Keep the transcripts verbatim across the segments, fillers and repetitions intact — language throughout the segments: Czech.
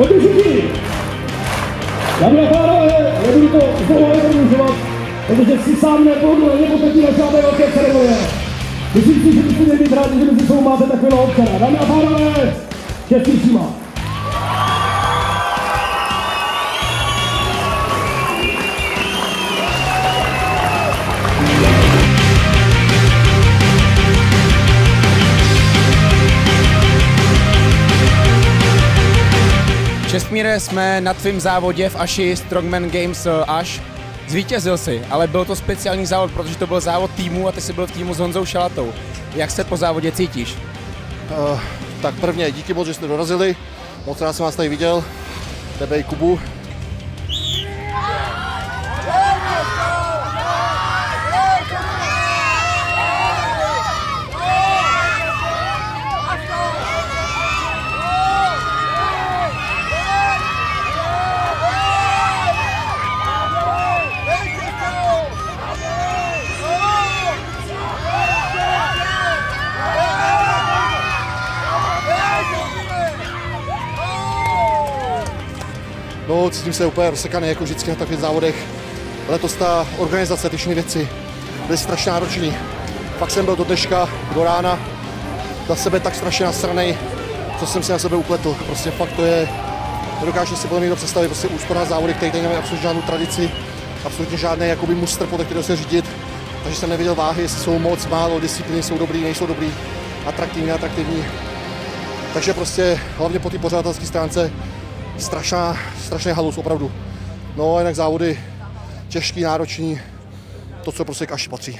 Pojďte všichni! Dámy a pánové, nebudu to znovu organizovat, protože si sám nepůjdu, nepotratí na žádné velké ceremonie. Myslím si, že byste měli být rádi, že mezi sebou máte takového občana. Dámy a pánové, štěstí všíma. Čestmíre, jsme na tvém závodě v Aši Strongman Games Aš. Zvítězil jsi, ale byl to speciální závod, protože to byl závod týmu a ty jsi byl v týmu s Honzou Šalatou. Jak se po závodě cítíš? Uh, tak prvně díky moc, že jste dorazili. Moc rád jsem vás tady viděl. Tebe i Kubu. No, cítím se úplně rozsekaný, jako vždycky na takových závodech. Letos ta organizace, ty všechny věci byly strašně náročný. Fakt jsem byl do dneška, do rána, za sebe tak strašně nasranej, co jsem si na sebe upletl. Prostě fakt to je, nedokáže si podle mě někdo představit, prostě úsporná závody, který tady nemají absolutně žádnou tradici, absolutně žádný jakoby mustr, podle kterého se řídit. Takže jsem nevěděl váhy, jestli jsou moc, málo, disciplíny jsou dobrý, nejsou dobrý, atraktivní, neatraktivní. Takže prostě hlavně po té pořadatelské stránce strašná, strašný halus, opravdu. No a jinak závody těžký, náročný, to, co prostě k Aši patří.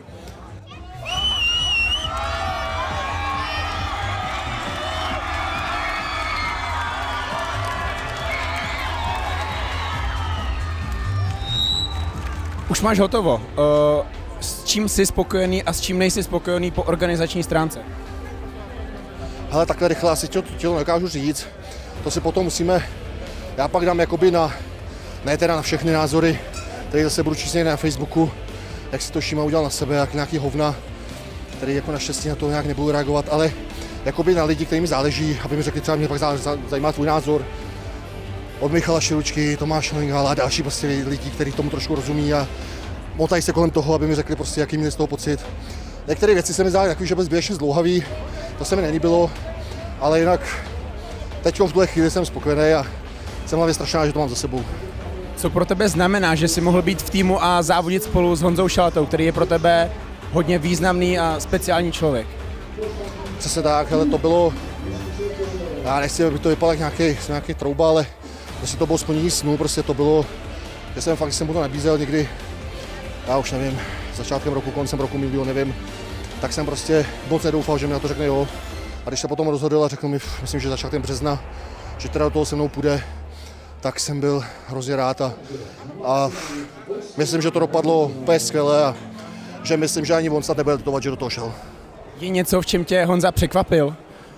Už máš hotovo. S čím jsi spokojený a s čím nejsi spokojený po organizační stránce? Hele, takhle rychle asi to tělo nedokážu říct. To si potom musíme, já pak dám jakoby na, ne teda na všechny názory, které zase budu číst na Facebooku, jak si to Šíma udělal na sebe, jak nějaký hovna, který jako naštěstí na to nějak nebudu reagovat, ale jakoby na lidi, kterým záleží, aby mi řekli, třeba mě pak zajímá tvůj názor. Od Michala Širučky, Tomáše Lingala a další prostě lidi, kteří tomu trošku rozumí a motají se kolem toho, aby mi řekli prostě, jaký měli z toho pocit. Některé věci se mi zdály takový, že byl zbytečně zdlouhavý, to se mi nelíbilo, ale jinak teď v tuhle chvíli jsem spokojený a jsem hlavně strašná, že to mám za sebou. Co pro tebe znamená, že jsi mohl být v týmu a závodit spolu s Honzou Šalatou, který je pro tebe hodně významný a speciální člověk? Přesně tak, ale to bylo, já nechci, aby to vypadalo jak nějaký, nějaký trouba, ale prostě to bylo splnění snů, prostě to bylo, že jsem fakt, jsem mu to nabízel někdy, já už nevím, začátkem roku, koncem roku, milion, nevím, tak jsem prostě moc nedoufal, že mi na to řekne jo. A když se potom rozhodl a řekl mi, myslím, že začátkem března, že teda do toho se mnou půjde, tak jsem byl hrozně rád a, a myslím, že to dopadlo úplně skvěle a že myslím, že ani on snad nebude litovat, že do toho šel. Je něco, v čem tě Honza překvapil?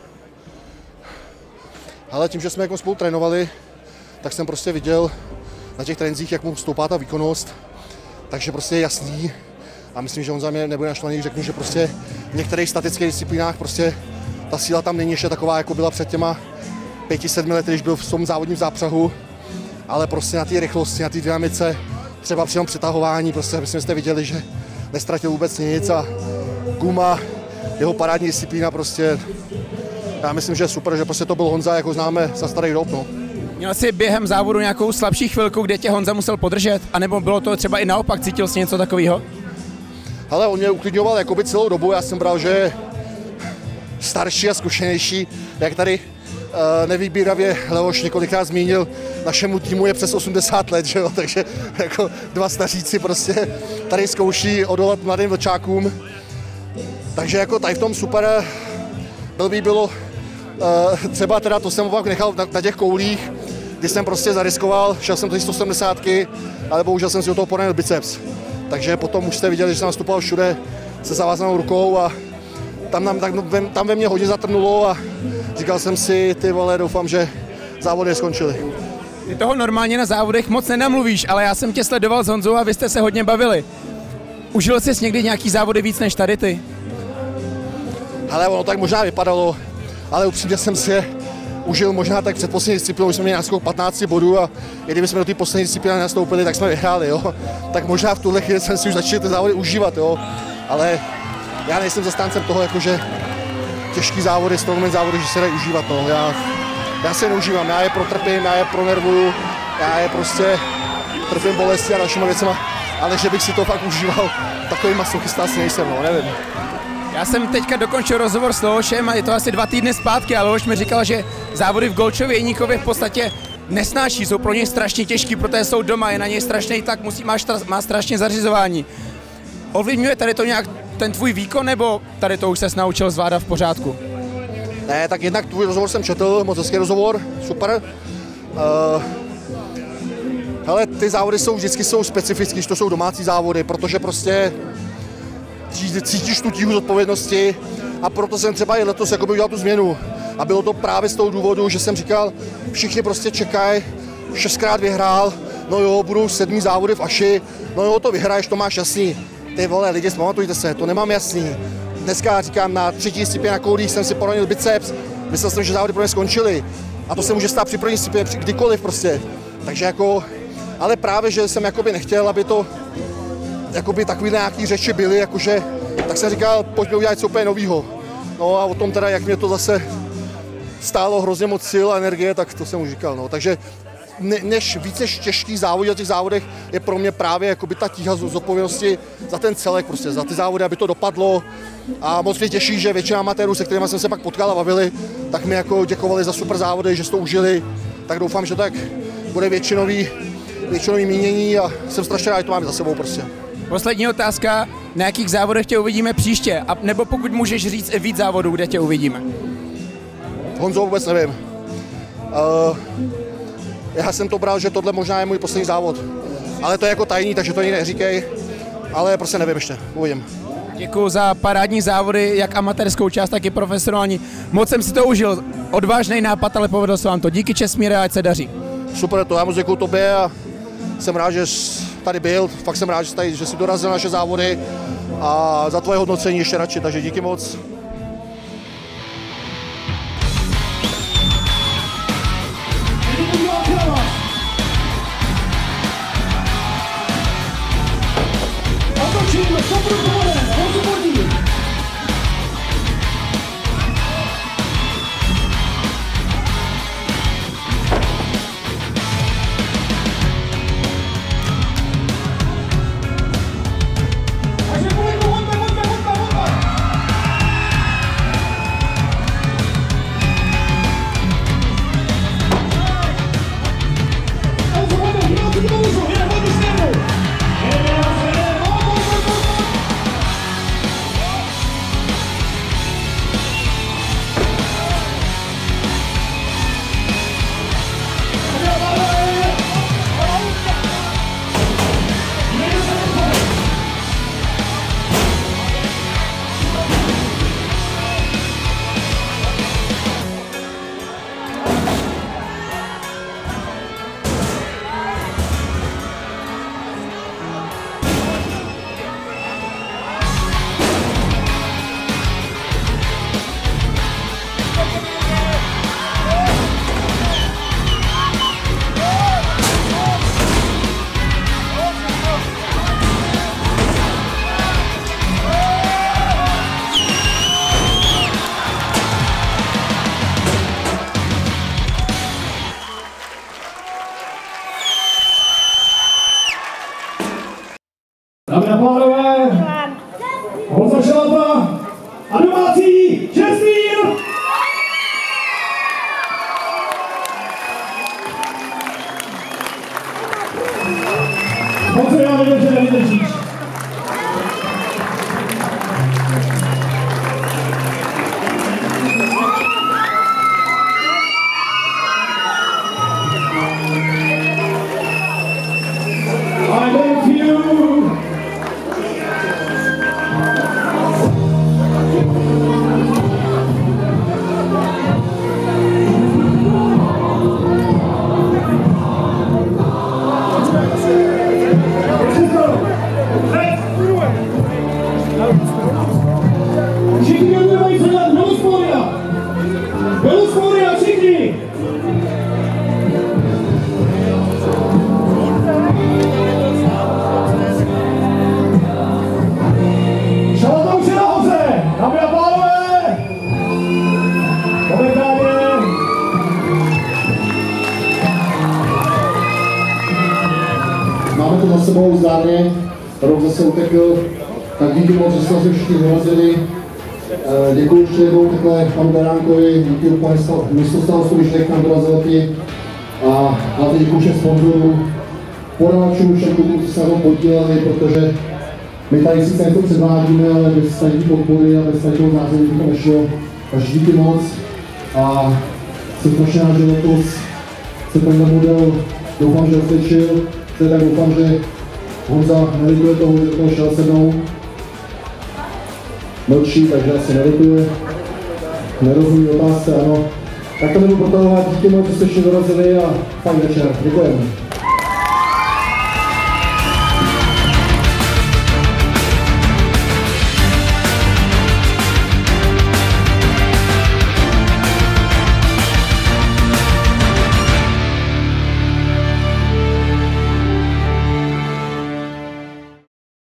Ale tím, že jsme jako spolu trénovali, tak jsem prostě viděl na těch trénincích, jak mu stoupá ta výkonnost, takže prostě je jasný a myslím, že Honza mě nebude naštvaný, když řeknu, že prostě v některých statických disciplínách prostě ta síla tam není ještě taková, jako byla před těma pěti, sedmi lety, když byl v tom závodním zápřahu, ale prostě na té rychlosti, na té dynamice, třeba při tom přetahování, prostě myslím, že jste viděli, že nestratil vůbec nic a guma, jeho parádní disciplína prostě, já myslím, že je super, že prostě to byl Honza, jako známe za starých dob, no. Měl jsi během závodu nějakou slabší chvilku, kde tě Honza musel podržet? A nebo bylo to třeba i naopak, cítil jsi něco takového? Ale on mě uklidňoval jakoby celou dobu, já jsem bral, že je starší a zkušenější, jak tady uh, nevýbíravě Leoš několikrát zmínil, našemu týmu je přes osmdesát let, že jo? Takže jako dva staříci prostě tady zkouší odolat mladým vlčákům. Takže jako tady v tom super, byl by bylo, uh, třeba teda to jsem opak nechal na, na těch koulích, kdy jsem prostě zariskoval, šel jsem do sto sedmdesátky, ale bohužel jsem si do toho poranil biceps. Takže potom už jste viděli, že jsem nastupoval všude se zavázanou rukou a tam, tam, tam, tam ve mně hodně zatrnulo a říkal jsem si, ty vole, doufám, že závody skončily. Ty toho normálně na závodech moc nenamluvíš, ale já jsem tě sledoval s Honzou a vy jste se hodně bavili. Užil jsi někdy nějaký závody víc než tady ty? Ale ono tak možná vypadalo, ale upřímně jsem si je užil možná tak předposlední disciplínou, jsme měli naskok patnáct bodů a i kdyby jsme do té poslední disciplíny nastoupili, tak jsme vyhráli, jo. Tak možná v tuhle chvíli jsem si už začal ty závody užívat, jo. Ale já nejsem zastáncem toho, jakože těžký závody, strongman závody, že se dají užívat, no. Já, já se je neužívám, já je protrpím, já je pronervuju, já je prostě trpím bolesti a dalšíma věcema, ale že bych si to fakt užíval, takový masochista asi nejsem, no, nevím. Já jsem teďka dokončil rozhovor s Leošem a je to asi dva týdny zpátky a Leoš mi říkal, že závody v Golčově Jeníkově v podstatě nesnáší, jsou pro něj strašně těžký, protože jsou doma, je na něj strašný tlak, musí, má, štra, má strašně zařizování. Ovlivňuje tady to nějak ten tvůj výkon, nebo tady to už ses naučil zvládat v pořádku? Ne, tak jednak tvůj rozhovor jsem četl, moc hezký rozhovor, super. Uh, hele, ty závody jsou vždycky jsou specifický, když to jsou domácí závody, protože prostě cítíš tu tíhu zodpovědnosti a proto jsem třeba i letos jakoby udělal tu změnu. A bylo to právě z toho důvodu, že jsem říkal, všichni prostě čekají, šestkrát vyhrál, no jo, budou sedmý závody v Aši, no jo, to vyhraješ, to máš jasný. Ty vole, lidi, pamatujte se, to nemám jasný. Dneska říkám, na třetí disciplíně na koulích jsem si poranil biceps, myslel jsem, že závody pro mě skončily. A to se může stát při první disciplíně, kdykoliv prostě. Takže jako, ale právě, že jsem jakoby nechtěl, aby to jakoby takový nějaký řeči byly, jakože, tak jsem říkal, pojďme udělat něco úplně novýho. No a o tom teda, jak mě to zase stálo hrozně moc sil a energie, tak to jsem už říkal, no. Takže ne, než víc než těžký závody na těch závodech je pro mě právě jakoby ta tíha z odpovědnosti za ten celek, prostě za ty závody, aby to dopadlo. A moc mě těší, že většina amatérů, se kterými jsem se pak potkal a bavili, tak mi jako děkovali za super závody, že si to užili. Tak doufám, že tak bude většinový, většinový mínění a jsem strašně rád, že to máme za sebou prostě. Poslední otázka, na jakých závodech tě uvidíme příště? A nebo pokud můžeš říct i víc závodů, kde tě uvidíme? Honzo, vůbec nevím. Uh, já jsem to bral, že tohle možná je můj poslední závod. Ale to je jako tajný, takže to ani neříkej. Ale prostě nevím ještě, uvidím. Děkuji za parádní závody, jak amatérskou část, tak i profesionální. Moc jsem si to užil. Odvážný nápad, ale povedl se vám to. Díky, Česmíre, ať se daří. Super, to já moc děkuju tobě a jsem rád, že jsi tady byl. Fakt jsem rád, že jsi, tady, že jsi dorazil naše závody a za tvoje hodnocení ještě radši, takže díky moc. Dámy a pánové, Honza Šalapa a domácí Česmír! Honzo, já nevím, že nevydržíš. I thank you. máme to za sebou zdárně, rok zase utekl, tak díky moc, že jsme se všichni vyrazili. Děkuji ještě jednou takhle panu Beránkovi, díky úplně místostarostu, když nám dorazil taky. A hlavně děkuji všem sponzorům, podávačům, všem klubům, kteří se na tom podíleli, protože my tady sice něco předvádíme, ale bez tady podpory a bez tady toho zázemí by to nešlo. Takže díky moc. A jsem strašně rád, že letos se tenhle model doufám, že osvědčil. Tak doufám, že Honza nelituje toho, že do toho šel se mnou. Mlčí, takže asi nelituje. Nerozumí otázce, ano. Tak to nebudu protahovat, díky moc, že jste ještě dorazili a fajn večer. Děkujeme.